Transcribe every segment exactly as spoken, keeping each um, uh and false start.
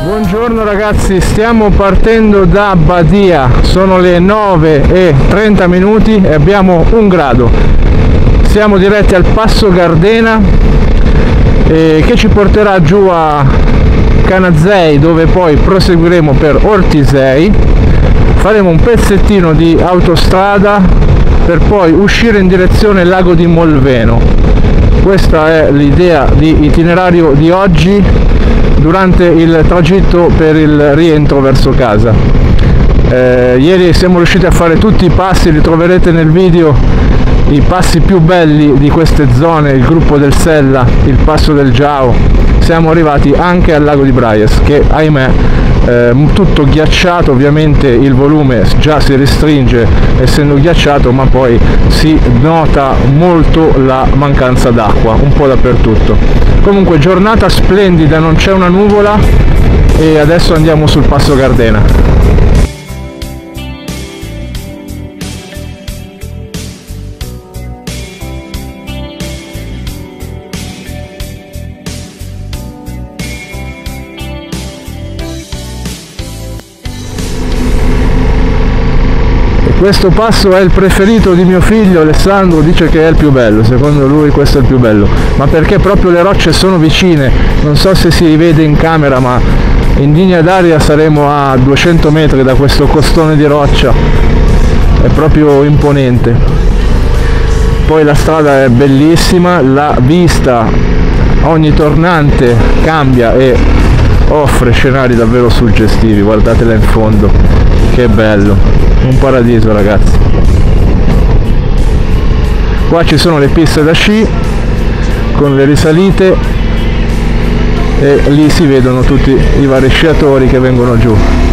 Buongiorno ragazzi, stiamo partendo da Badia, sono le nove e trenta minuti e abbiamo un grado. Siamo diretti al Passo Gardena eh, che ci porterà giù a Canazei, dove poi proseguiremo per Ortisei, faremo un pezzettino di autostrada per poi uscire in direzione Lago di Molveno. Questa è l'idea di itinerario di oggi durante il tragitto per il rientro verso casa. Eh, ieri siamo riusciti a fare tutti i passi, li troverete nel video, i passi più belli di queste zone, il gruppo del Sella, il passo del Giao. Siamo arrivati anche al lago di Braies che, ahimè, eh, tutto ghiacciato, ovviamente il volume già si restringe essendo ghiacciato, ma poi si nota molto la mancanza d'acqua un po' dappertutto. Comunque giornata splendida, non c'è una nuvola e adesso andiamo sul Passo Gardena. Questo passo è il preferito di mio figlio Alessandro, dice che è il più bello, secondo lui questo è il più bello, ma perché proprio le rocce sono vicine, non so se si vede in camera, ma in linea d'aria saremo a duecento metri da questo costone di roccia, è proprio imponente. Poi la strada è bellissima, la vista ogni tornante cambia e offre scenari davvero suggestivi, guardatela in fondo, che bello. Un paradiso ragazzi. Qua ci sono le piste da sci con le risalite e lì si vedono tutti i vari sciatori che vengono giù.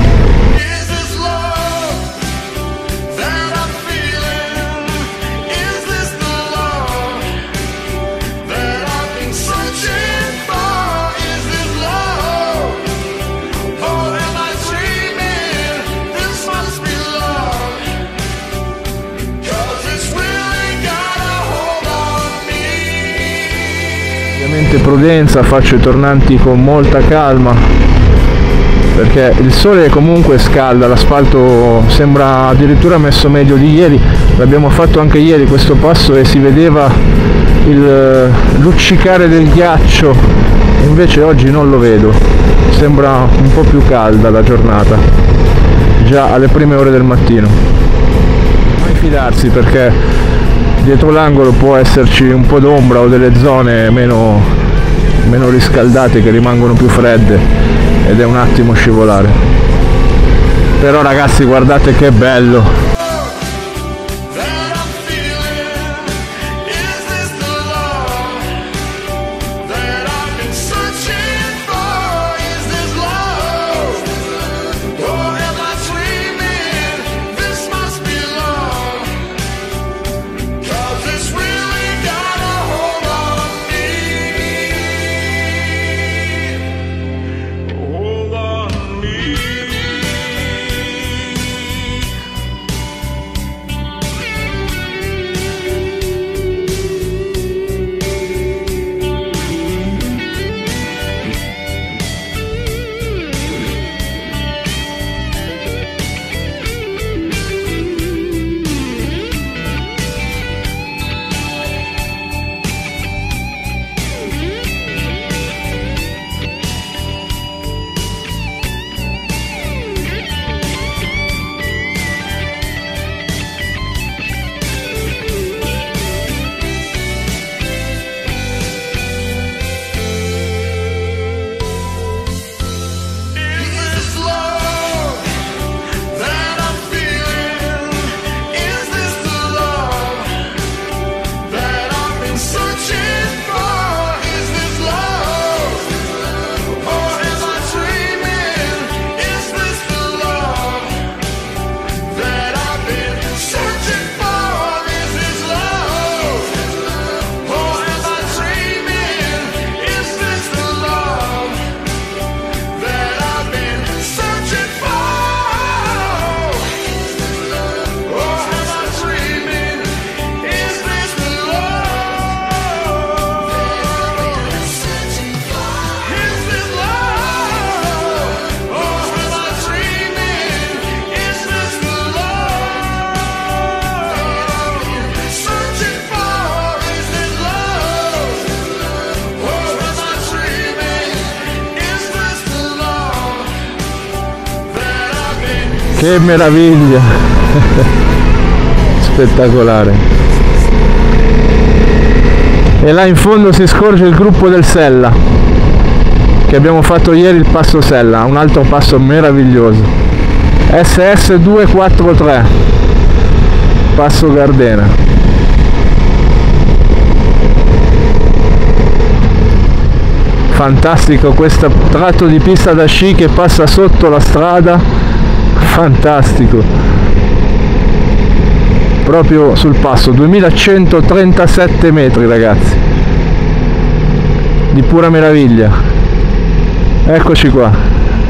Ovviamente prudenza, faccio i tornanti con molta calma perché il sole comunque scalda, l'asfalto sembra addirittura messo meglio di ieri, l'abbiamo fatto anche ieri questo passo e si vedeva il luccicare del ghiaccio, invece oggi non lo vedo, sembra un po' più calda la giornata, già alle prime ore del mattino. Non fidarsi perché dietro l'angolo può esserci un po' d'ombra o delle zone meno, meno riscaldate che rimangono più fredde ed è un attimo scivolare. Però ragazzi guardate che bello! Che meraviglia! Spettacolare. E là in fondo si scorge il gruppo del Sella, che abbiamo fatto ieri, il passo Sella, un altro passo meraviglioso. S S due quattro tre, passo Gardena. Fantastico questo tratto di pista da sci che passa sotto la strada, fantastico, proprio sul passo, duemilacentotrentasette metri ragazzi, di pura meraviglia. Eccoci qua.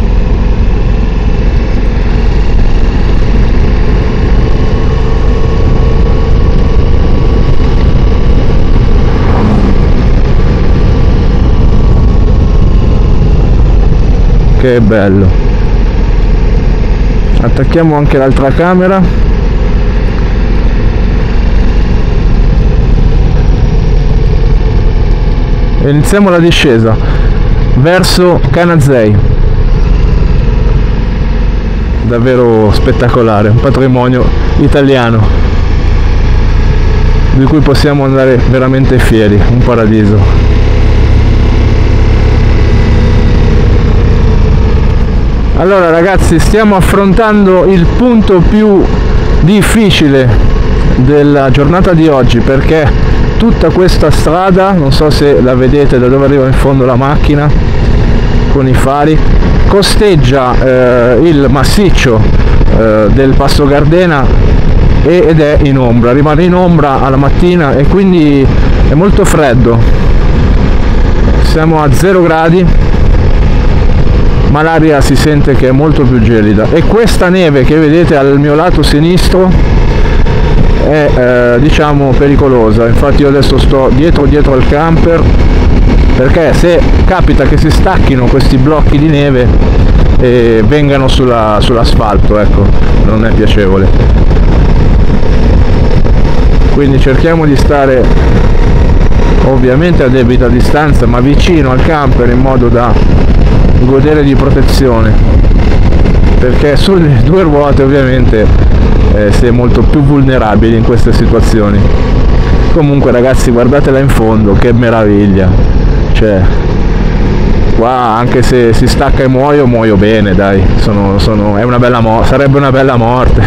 Che bello. Attacchiamo anche l'altra camera. E iniziamo la discesa verso Canazei. Davvero spettacolare, un patrimonio italiano di cui possiamo andare veramente fieri, un paradiso. Allora ragazzi, stiamo affrontando il punto più difficile della giornata di oggi, perché tutta questa strada, non so se la vedete da dove arriva in fondo la macchina con i fari, costeggia eh, il massiccio eh, del Passo Gardena ed è in ombra, rimane in ombra alla mattina e quindi è molto freddo. Siamo a zero gradi, ma l'aria si sente che è molto più gelida, e questa neve che vedete al mio lato sinistro è eh, diciamo pericolosa. Infatti io adesso sto dietro dietro al camper, perché se capita che si stacchino questi blocchi di neve e vengano sulla, sull'asfalto, ecco, non è piacevole. Quindi cerchiamo di stare ovviamente a debita distanza, ma vicino al camper, in modo da godere di protezione, perché sulle due ruote ovviamente eh, si è molto più vulnerabili in queste situazioni. Comunque ragazzi, guardatela in fondo, che meraviglia, cioè qua anche se si stacca e muoio, muoio bene, dai, sono, sono, è una bella mo- sarebbe una bella morte.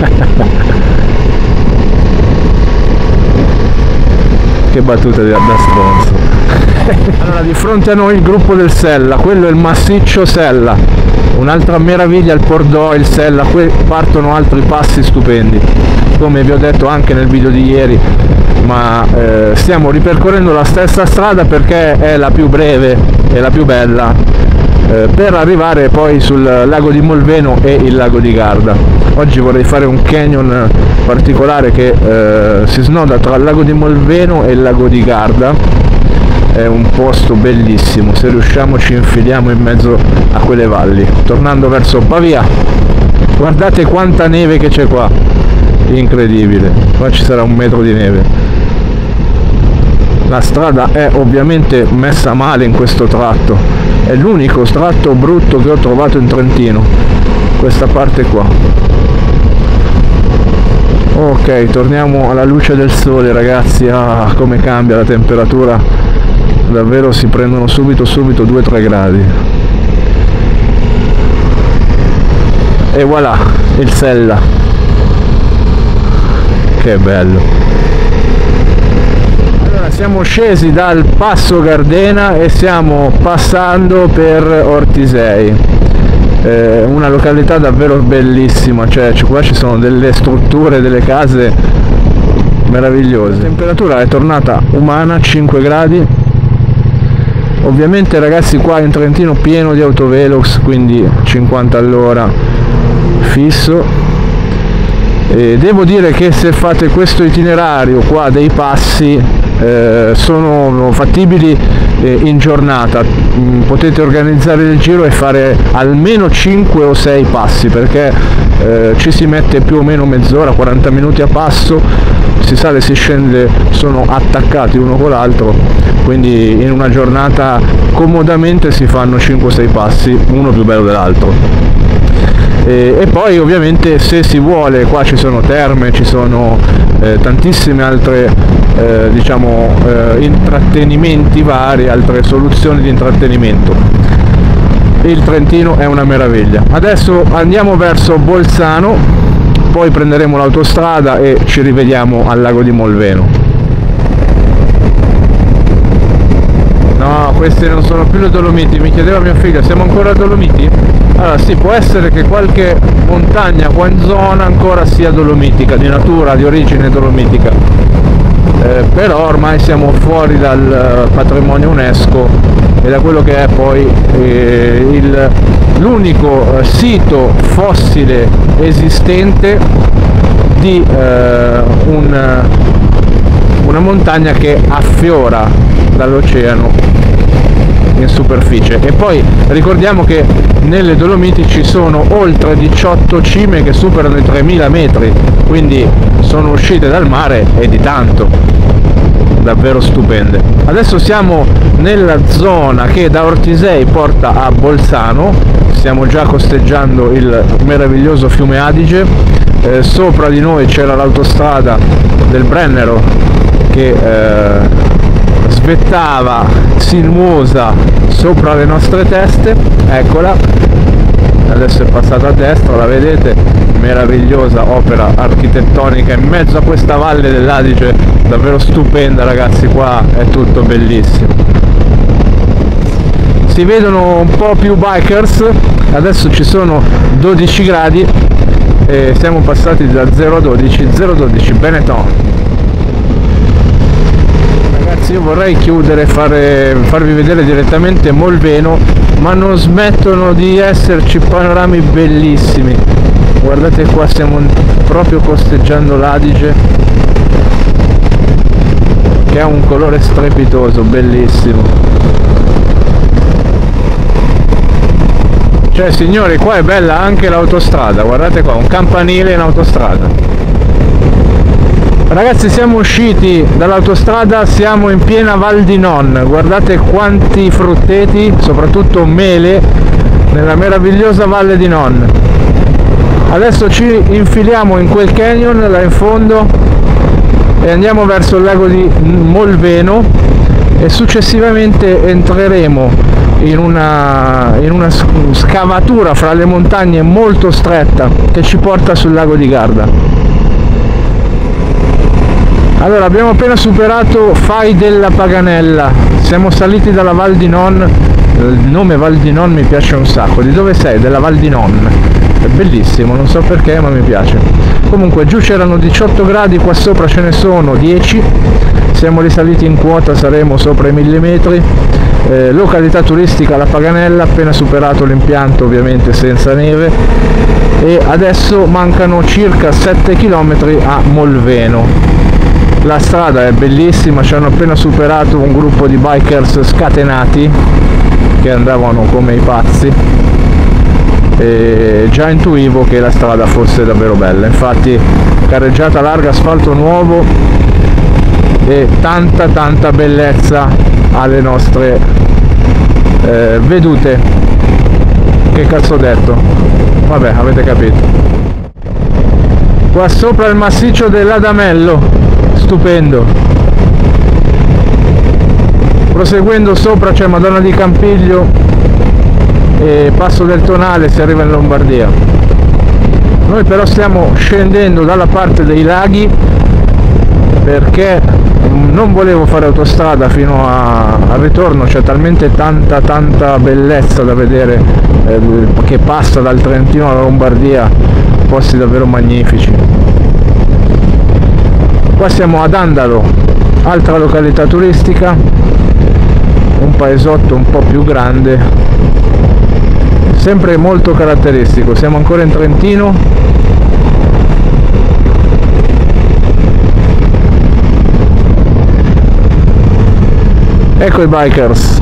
Che battuta da stronzo. Allora, di fronte a noi il gruppo del Sella, quello è il massiccio Sella, un'altra meraviglia, il Pordò, il Sella, qui partono altri passi stupendi, come vi ho detto anche nel video di ieri, ma eh, stiamo ripercorrendo la stessa strada perché è la più breve e la più bella, eh, per arrivare poi sul lago di Molveno e il lago di Garda. Oggi vorrei fare un canyon particolare che eh, si snoda tra il lago di Molveno e il lago di Garda. È un posto bellissimo, se riusciamo ci infiliamo in mezzo a quelle valli, tornando verso Pavia. Guardate quanta neve che c'è qua, incredibile, qua ci sarà un metro di neve. La strada è ovviamente messa male in questo tratto, è l'unico tratto brutto che ho trovato in Trentino, questa parte qua. Ok, torniamo alla luce del sole ragazzi. Ah, come cambia la temperatura, davvero si prendono subito subito due tre gradi. E voilà, il Sella, che bello. Allora, siamo scesi dal Passo Gardena e stiamo passando per Ortisei, eh, una località davvero bellissima, cioè qua ci sono delle strutture, delle case meravigliose. La temperatura è tornata umana, cinque gradi. Ovviamente ragazzi, qua in Trentino pieno di autovelox, quindi cinquanta all'ora fisso, e devo dire che se fate questo itinerario qua dei passi eh, sono fattibili eh, in giornata. Mm, potete organizzare il giro e fare almeno cinque o sei passi, perché eh, ci si mette più o meno mezz'ora, quaranta minuti a passo, si sale e si scende, sono attaccati uno con l'altro, quindi in una giornata comodamente si fanno cinque o sei passi, uno più bello dell'altro. e, e poi ovviamente se si vuole qua ci sono terme, ci sono eh, tantissime altre eh, diciamo eh, intrattenimenti vari, altre soluzioni di intrattenimento. Il Trentino è una meraviglia. Adesso andiamo verso Bolzano, poi prenderemo l'autostrada e ci rivediamo al lago di Molveno. No, questi non sono più le Dolomiti, mi chiedeva mia figlia, siamo ancora a Dolomiti? Allora sì, può essere che qualche montagna qua in zona ancora sia dolomitica, di natura, di origine dolomitica, eh, però ormai siamo fuori dal patrimonio UNESCO e da quello che è poi eh, l'unico sito fossile esistente di eh, un, una montagna che affiora dall'oceano in superficie. E poi ricordiamo che nelle Dolomiti ci sono oltre diciotto cime che superano i tremila metri, quindi sono uscite dal mare e di tanto, davvero stupende. Adesso siamo nella zona che da Ortisei porta a Bolzano, stiamo già costeggiando il meraviglioso fiume Adige, eh, sopra di noi c'era l'autostrada del Brennero che eh, svettava sinuosa sopra le nostre teste, eccola, adesso è passata a destra, la vedete, meravigliosa opera architettonica in mezzo a questa valle dell'Adige, davvero stupenda ragazzi, qua è tutto bellissimo. Si vedono un po' più bikers, adesso ci sono dodici gradi e siamo passati da zero a dodici, zero a dodici, Benetton. Io vorrei chiudere e fare, farvi vedere direttamente Molveno, ma non smettono di esserci panorami bellissimi. Guardate qua, stiamo proprio costeggiando l'Adige, che ha un colore strepitoso, bellissimo. Cioè signori, qua è bella anche l'autostrada, guardate qua, un campanile in autostrada. Ragazzi, siamo usciti dall'autostrada, siamo in piena Val di Non, guardate quanti frutteti, soprattutto mele, nella meravigliosa Valle di Non. Adesso ci infiliamo in quel canyon là in fondo e andiamo verso il lago di Molveno e successivamente entreremo in una, in una scavatura fra le montagne molto stretta che ci porta sul lago di Garda. Allora, abbiamo appena superato Fai della Paganella, siamo saliti dalla Val di Non, il nome Val di Non mi piace un sacco. Di dove sei? Della Val di Non, è bellissimo, non so perché ma mi piace. Comunque giù c'erano diciotto gradi, qua sopra ce ne sono dieci, siamo risaliti in quota, saremo sopra i mille metri. Eh, località turistica La Paganella, appena superato l'impianto ovviamente senza neve, e adesso mancano circa sette chilometri a Molveno. La strada è bellissima, ci hanno appena superato un gruppo di bikers scatenati che andavano come i pazzi e già intuivo che la strada fosse davvero bella. Infatti carreggiata larga, asfalto nuovo e tanta tanta bellezza alle nostre eh, vedute. Che cazzo ho detto? Vabbè, avete capito. Qua sopra il massiccio dell'Adamello, stupendo. Proseguendo sopra c'è Madonna di Campiglio e Passo del Tonale, si arriva in Lombardia. Noi però stiamo scendendo dalla parte dei laghi perché non volevo fare autostrada fino a, al ritorno, c'è talmente tanta tanta bellezza da vedere eh, che passa dal Trentino alla Lombardia, posti davvero magnifici. Qua siamo ad Andalo, altra località turistica, un paesotto un po' più grande, sempre molto caratteristico. Siamo ancora in Trentino. Ecco i bikers.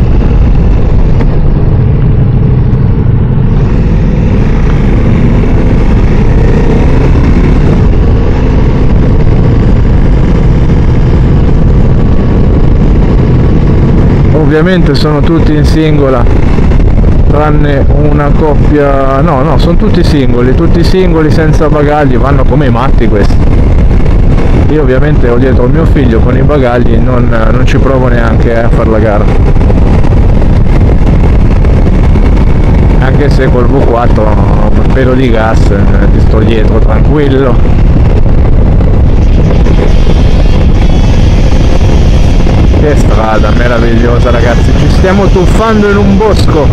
Ovviamente sono tutti in singola, tranne una coppia, no no, sono tutti singoli, tutti singoli senza bagagli, vanno come i matti questi. Io ovviamente ho dietro il mio figlio con i bagagli, non, non ci provo neanche a fare la gara, anche se col V quattro un pelo di gas ti sto dietro tranquillo. Che strada meravigliosa ragazzi, ci stiamo tuffando in un bosco,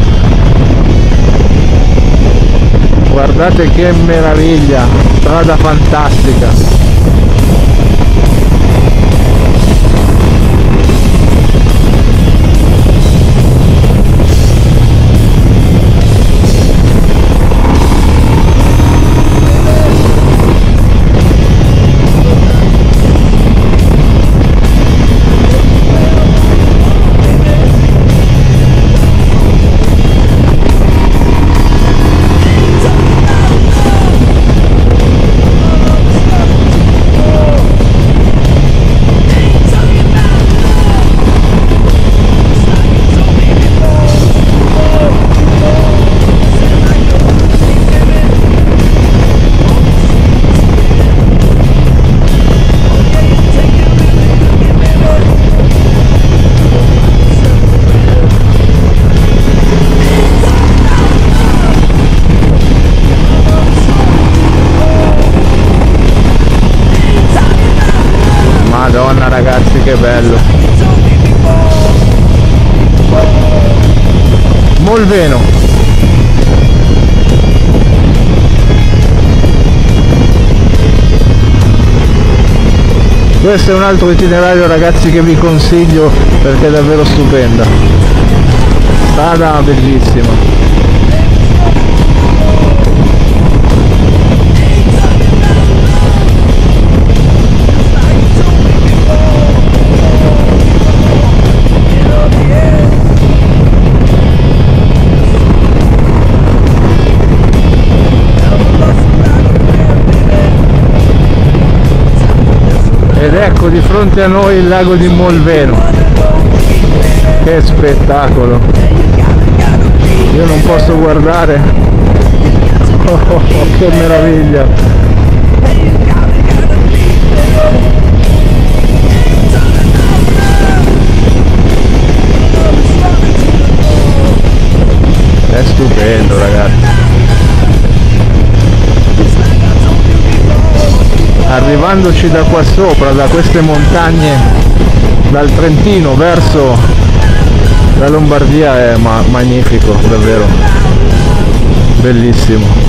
guardate che meraviglia, strada fantastica. Madonna ragazzi, che bello. Molveno. Questo è un altro itinerario ragazzi che vi consiglio perché è davvero stupenda. Strada bellissima. Ed ecco di fronte a noi il lago di Molveno, che spettacolo, io non posso guardare, oh, oh, oh, che meraviglia, è stupendo ragazzi. Arrivandoci da qua sopra, da queste montagne, dal Trentino verso la Lombardia, è ma magnifico, davvero bellissimo.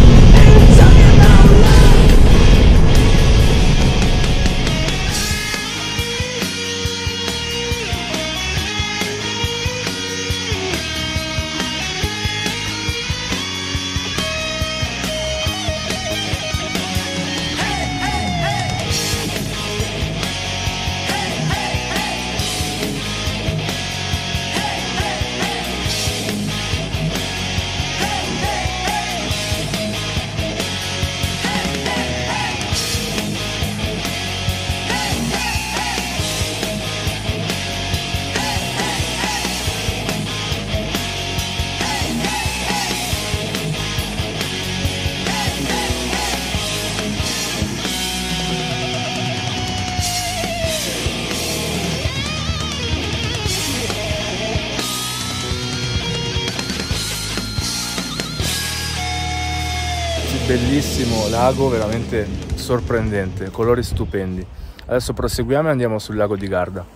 Bellissimo lago, veramente sorprendente, colori stupendi. Adesso proseguiamo e andiamo sul lago di Garda.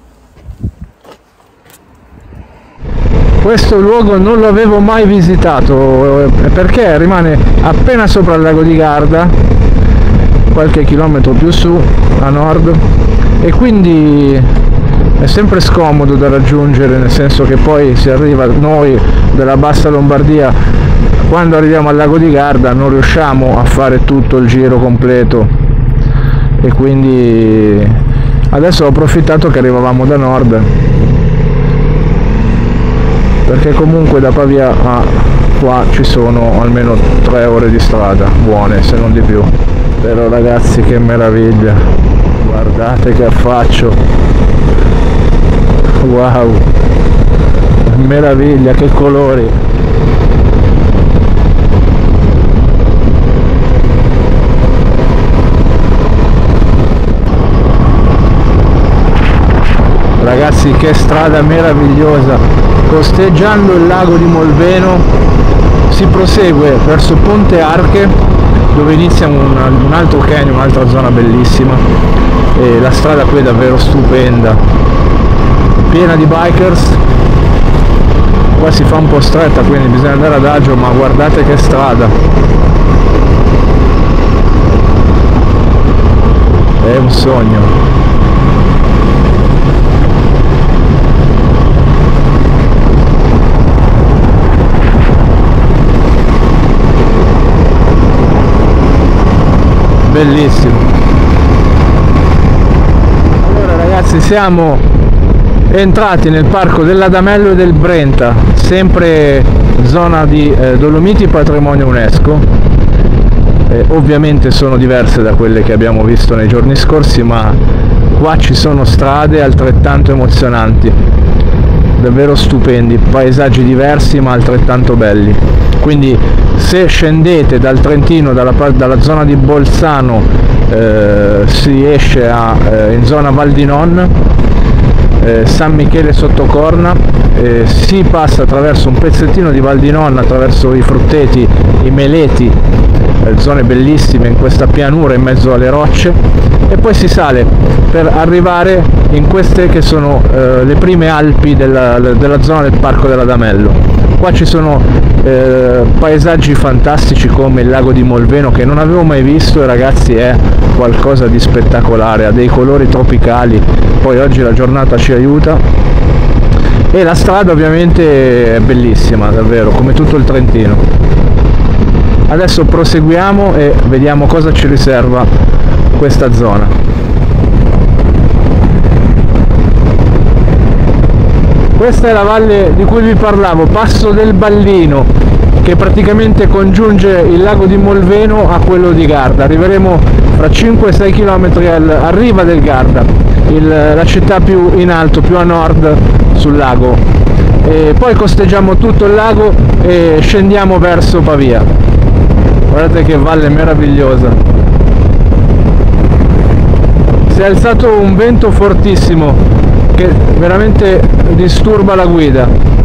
Questo luogo non l'avevo mai visitato perché rimane appena sopra il lago di Garda, qualche chilometro più su a nord, e quindi è sempre scomodo da raggiungere, nel senso che poi si arriva, noi della bassa Lombardia, quando arriviamo al lago di Garda non riusciamo a fare tutto il giro completo, e quindi adesso ho approfittato che arrivavamo da nord, perché comunque da Pavia a qua ci sono almeno tre ore di strada buone, se non di più. Però ragazzi, che meraviglia, guardate che affaccio, wow, meraviglia, che colori. Ragazzi, che strada meravigliosa! Costeggiando il lago di Molveno si prosegue verso Ponte Arche, dove inizia un, un altro canyon, un'altra zona bellissima, e la strada qui è davvero stupenda, piena di bikers. Qua si fa un po' stretta, quindi bisogna andare adagio, ma guardate che strada, è un sogno. Bellissimo. Allora ragazzi, siamo entrati nel parco dell'Adamello e del Brenta, sempre zona di eh, Dolomiti Patrimonio UNESCO. Eh, ovviamente sono diverse da quelle che abbiamo visto nei giorni scorsi, ma qua ci sono strade altrettanto emozionanti, davvero stupendi, paesaggi diversi ma altrettanto belli. Quindi se scendete dal Trentino, dalla, dalla zona di Bolzano, eh, si esce a, eh, in zona Val di Non, eh, San Michele Sottocorna, eh, si passa attraverso un pezzettino di Val di Non, attraverso i frutteti, i meleti, eh, zone bellissime in questa pianura in mezzo alle rocce, e poi si sale per arrivare in queste che sono eh, le prime Alpi della, della zona del Parco dell'Adamello. Qua ci sono eh, paesaggi fantastici come il lago di Molveno, che non avevo mai visto, e ragazzi è qualcosa di spettacolare, ha dei colori tropicali, poi oggi la giornata ci aiuta, e la strada ovviamente è bellissima, davvero, come tutto il Trentino. Adesso proseguiamo e vediamo cosa ci riserva questa zona. Questa è la valle di cui vi parlavo, Passo del Ballino, che praticamente congiunge il lago di Molveno a quello di Garda. Arriveremo fra cinque sei chilometri a riva del Garda, il, la città più in alto, più a nord sul lago. E poi costeggiamo tutto il lago e scendiamo verso Pavia. Guardate che valle meravigliosa. Si è alzato un vento fortissimo che veramente disturba la guida,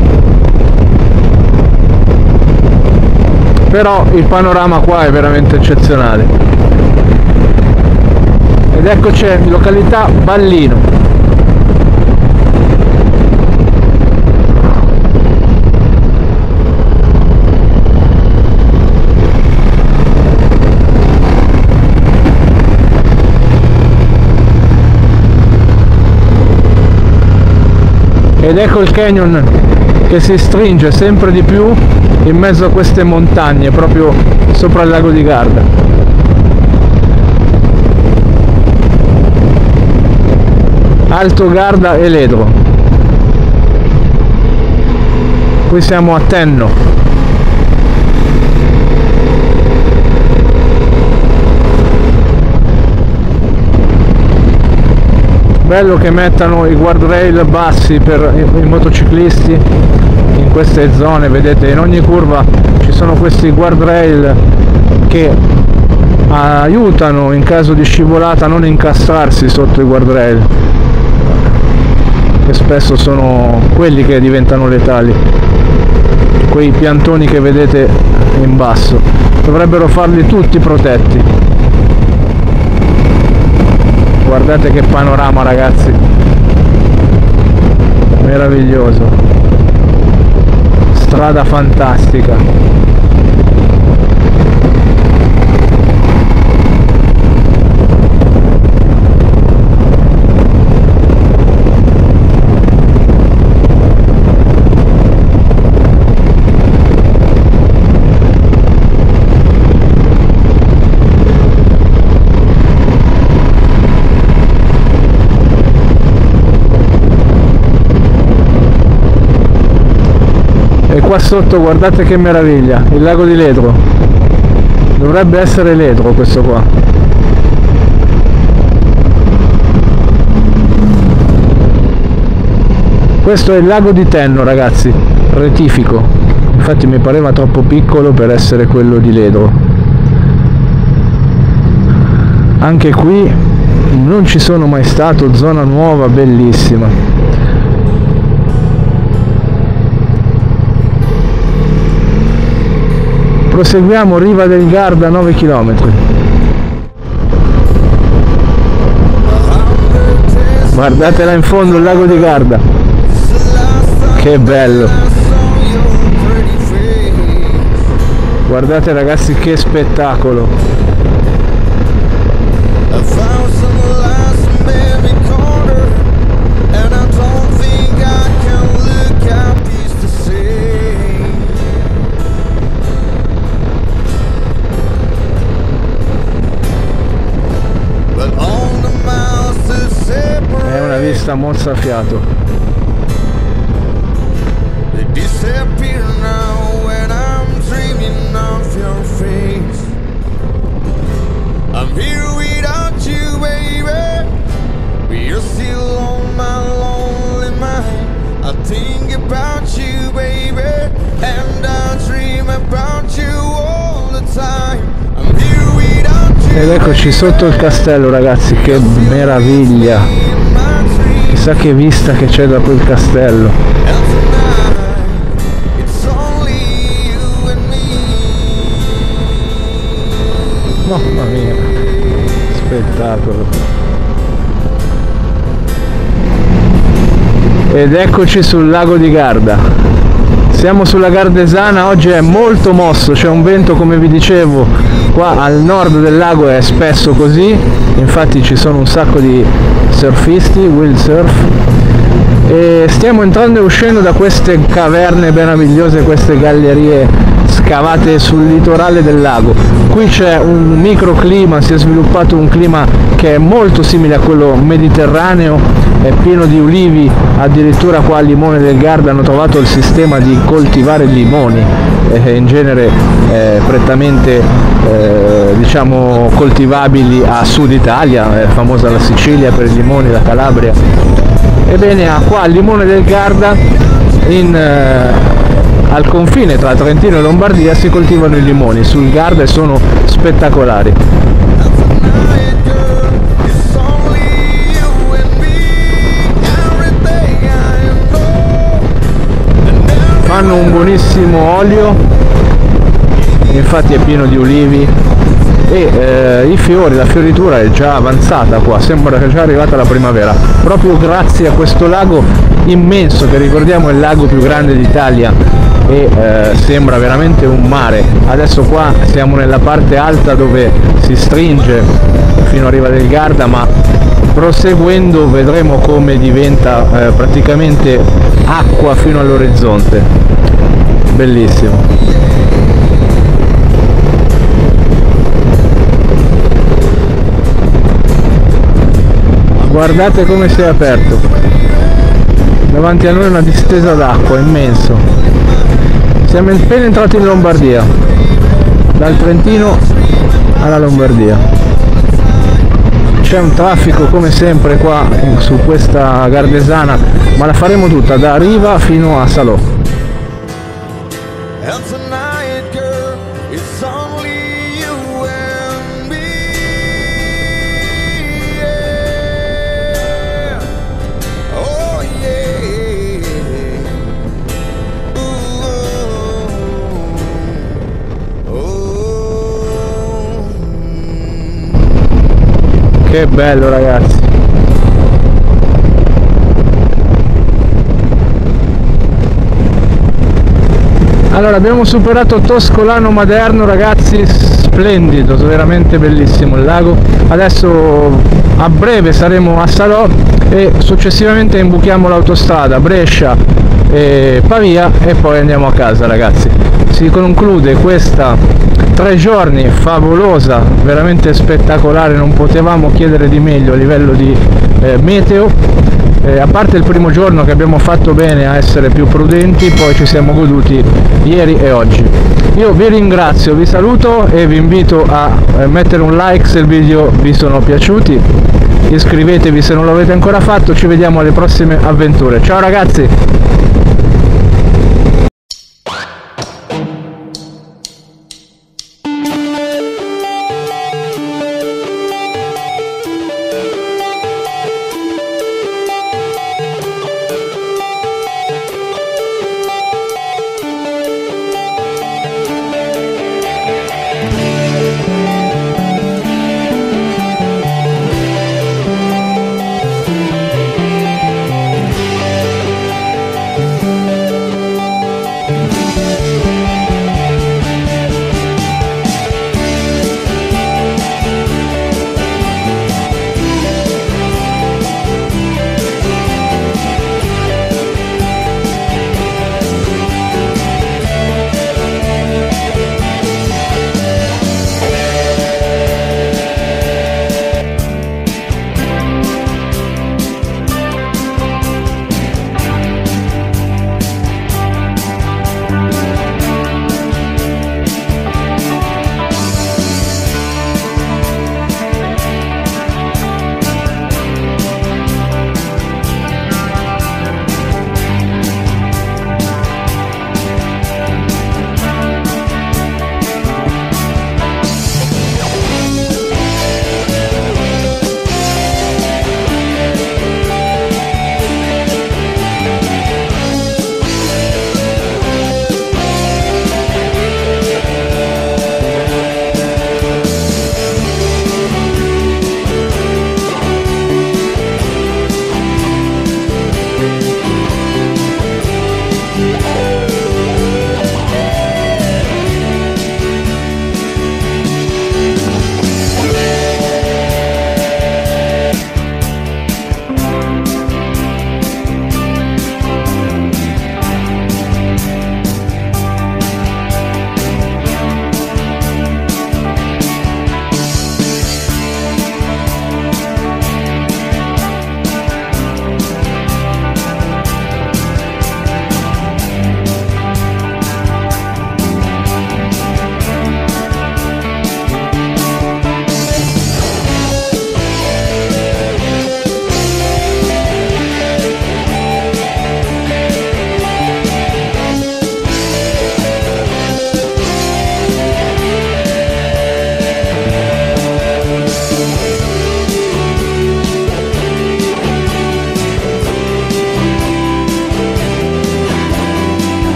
però il panorama qua è veramente eccezionale. Ed eccoci in località Ballino. Ed ecco il canyon che si stringe sempre di più in mezzo a queste montagne, proprio sopra il lago di Garda. Alto Garda e Ledro. Qui siamo a Tenno. Bello che mettano i guardrail bassi per i motociclisti in queste zone, vedete in ogni curva ci sono questi guardrail che aiutano in caso di scivolata a non incastrarsi sotto i guardrail, che spesso sono quelli che diventano letali, quei piantoni che vedete in basso. Dovrebbero farli tutti protetti. Guardate che panorama ragazzi, meraviglioso, strada fantastica. E qua sotto guardate che meraviglia, il lago di Ledro, dovrebbe essere Ledro questo qua. Questo è il lago di Tenno ragazzi, rettifico, infatti mi pareva troppo piccolo per essere quello di Ledro. Anche qui non ci sono mai stato, zona nuova, bellissima. Proseguiamo, Riva del Garda, nove chilometri. Guardate là in fondo il lago di Garda, che bello. Guardate ragazzi che spettacolo. È una vista mozzafiato. Ed eccoci sotto il castello ragazzi, che meraviglia, chissà che vista che c'è da quel castello. Mamma mia, spettacolo. Ed eccoci sul lago di Garda. Siamo sulla Gardesana, oggi è molto mosso, c'è un vento come vi dicevo, qua al nord del lago è spesso così, infatti ci sono un sacco di surfisti, windsurf, e stiamo entrando e uscendo da queste caverne meravigliose, queste gallerie scavate sul litorale del lago. Qui c'è un microclima, si è sviluppato un clima che è molto simile a quello mediterraneo, è pieno di ulivi, addirittura qua a Limone del Garda hanno trovato il sistema di coltivare limoni, eh, in genere eh, prettamente eh, diciamo coltivabili a sud Italia, è famosa la Sicilia per i limoni, la Calabria. Ebbene qua a Limone del Garda, in, eh, al confine tra Trentino e Lombardia, si coltivano i limoni sul Garda e sono spettacolari. Fanno un buonissimo olio, infatti è pieno di ulivi e eh, i fiori, la fioritura è già avanzata qua, sembra che è già arrivata la primavera, proprio grazie a questo lago immenso che ricordiamo è il lago più grande d'Italia e eh, sembra veramente un mare. Adesso qua siamo nella parte alta dove si stringe fino a Riva del Garda, ma proseguendo vedremo come diventa eh, praticamente acqua fino all'orizzonte. Bellissimo. Guardate come si è aperto, davanti a noi una distesa d'acqua immenso. Siamo appena entrati in Lombardia, dal Trentino alla Lombardia. C'è un traffico come sempre qua su questa Gardesana, ma la faremo tutta da Riva fino a Salò. Che bello ragazzi. Allora abbiamo superato Toscolano Maderno ragazzi, splendido, veramente bellissimo il lago. Adesso a breve saremo a Salò e successivamente imbuchiamo l'autostrada Brescia e Pavia e poi andiamo a casa ragazzi. Si conclude questa tre giorni favolosa, veramente spettacolare, non potevamo chiedere di meglio a livello di eh, meteo, eh, a parte il primo giorno che abbiamo fatto bene a essere più prudenti, poi ci siamo goduti ieri e oggi. Io vi ringrazio, vi saluto e vi invito a eh, mettere un like se il video vi sono piaciuti, iscrivetevi se non l'avete ancora fatto, ci vediamo alle prossime avventure. Ciao ragazzi!